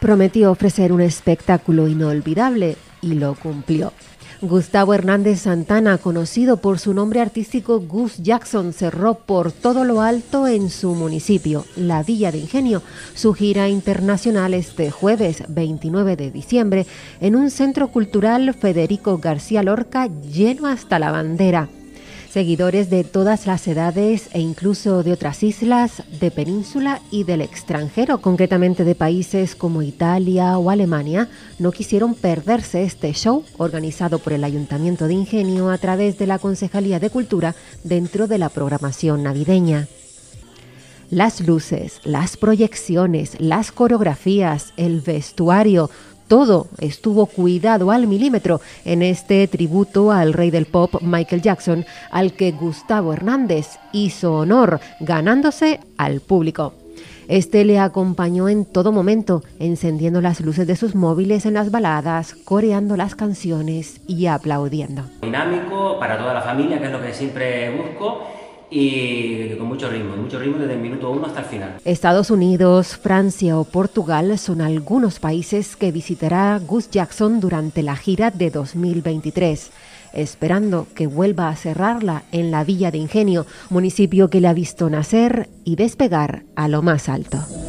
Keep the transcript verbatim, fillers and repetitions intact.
Prometió ofrecer un espectáculo inolvidable y lo cumplió. Gustavo Hernández Santana, conocido por su nombre artístico Gus Jackson, cerró por todo lo alto en su municipio, la Villa de Ingenio, su gira internacional este jueves veintinueve de diciembre en un centro cultural Federico García Lorca lleno hasta la bandera. Seguidores de todas las edades e incluso de otras islas, de península y del extranjero, concretamente de países como Italia o Alemania, no quisieron perderse este show organizado por el Ayuntamiento de Ingenio a través de la Concejalía de Cultura dentro de la programación navideña. Las luces, las proyecciones, las coreografías, el vestuario, todo estuvo cuidado al milímetro en este tributo al rey del pop Michael Jackson, al que Gustavo Hernández hizo honor, ganándose al público. Este le acompañó en todo momento, encendiendo las luces de sus móviles en las baladas, coreando las canciones y aplaudiendo. Dinámico para toda la familia, que es lo que siempre busco. Y con mucho ritmo, mucho ritmo desde el minuto uno hasta el final. Estados Unidos, Francia o Portugal son algunos países que visitará Gus Jackson durante la gira de dos mil veintitrés, esperando que vuelva a cerrarla en la Villa de Ingenio, municipio que le ha visto nacer y despegar a lo más alto.